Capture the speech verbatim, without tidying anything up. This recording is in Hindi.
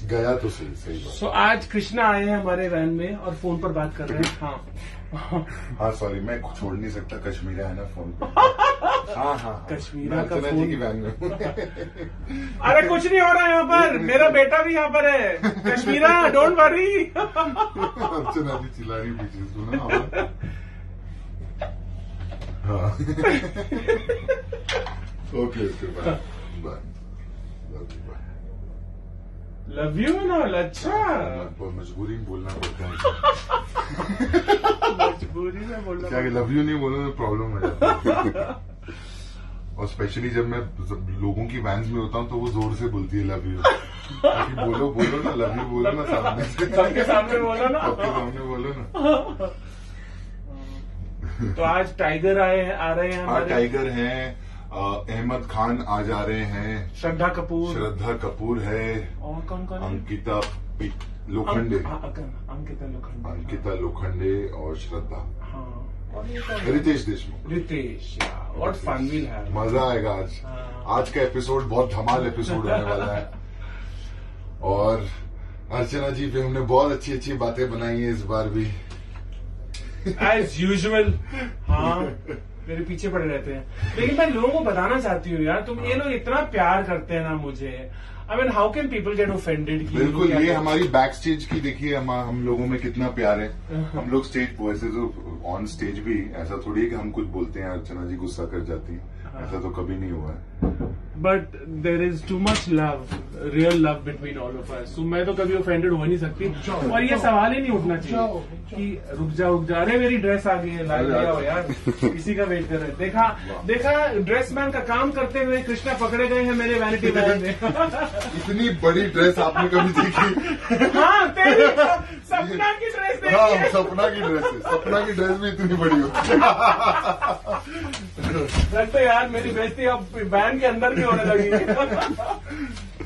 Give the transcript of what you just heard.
गया तो सही सही बात। सो so, आज कृष्णा आए हैं हमारे वैन में और फोन पर बात कर रहे हैं। हाँ हाँ सॉरी, मैं छोड़ नहीं सकता, कश्मीरा है ना फोन पे। हाँ हाँ कश्मीरा का अर्चना जी की वैन में। अरे कुछ नहीं हो रहा है यहाँ पर, मेरा बेटा भी यहाँ पर है। Kashmera don't worry. अर्चना जी चिल्ला रही पीछे, सुना हाँ। Okay okay bye bye love you ना। अच्छा मजबूरी में बोलना पड़ता है। मजबूरी में बोलना क्या लव यू नहीं बोलो तो प्रॉब्लम हो जाती है। और स्पेशली जब मैं जब लोगों की वैन्स में होता हूँ तो वो जोर से बोलती है लव यू। ताकि बोलो बोलो ना, लव यू बोलो ना सामने से, सबके सामने बोलो ना, सबके सामने बोलो ना। तो आज टाइगर आए हैं, आ रहे हैं हाँ हमारे। टाइगर हैं, अहमद खान आ जा रहे हैं, श्रद्धा कपूर, श्रद्धा कपूर है, और कौन कौन है? अंकिता लोखंडे, अंकिता लोखंडे, अंकिता लोखंडे और श्रद्धा, हाँ, Ritesh Deshmukh. Ritesh, what fun will have. मजा आएगा आज। हाँ। आज का एपिसोड बहुत धमाल एपिसोड होने वाला है। और अर्चना जी पे हमने बहुत अच्छी अच्छी बातें बनाई है इस बार भी, एज यूजुअल। हाँ मेरे पीछे पड़े रहते हैं, लेकिन मैं लोगों को बताना चाहती हूँ यार, तुम ये लोग इतना प्यार करते हैं ना मुझे। I mean how can people get offended. बिल्कुल, ये हमारी बैक स्टेज की देखिए, हम हम लोगों में कितना प्यार है। हम लोग स्टेज वैसे तो ऑन स्टेज भी ऐसा थोड़ी है कि हम कुछ बोलते हैं अर्चना जी गुस्सा कर जाती है, ऐसा तो कभी नहीं हुआ है। But there is too much love, real love between all of us. मैं तो कभी ऑफेंडेड हो नहीं सकती, और ये सवाल ही नहीं उठना चाहिए कि रुक जा रुक जा। अरे मेरी ड्रेस आ गई है, ला लिया हो यार, किसी का वेट कर रहे। देखा देखा ड्रेस मैन का काम करते हुए कृष्णा पकड़े गए हैं मेरे वैनिटी वैन में। इतनी बड़ी ड्रेस आपने कभी देखी? हाँ तेरी सपना की ड्रेस देखी हाँ है। सपना की ड्रेस है, सपना की ड्रेस भी इतनी बड़ी होती है। लगता है यार मेरी बेइज्जती अब वैन के अंदर भी होने लगी।